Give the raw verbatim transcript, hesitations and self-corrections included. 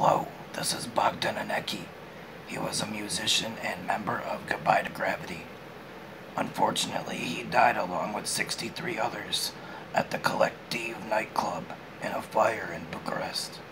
Hello, this is Bogdan Enache. He was a musician and member of Goodbye to Gravity. Unfortunately, he died along with sixty-three others at the Collective nightclub in a fire in Bucharest.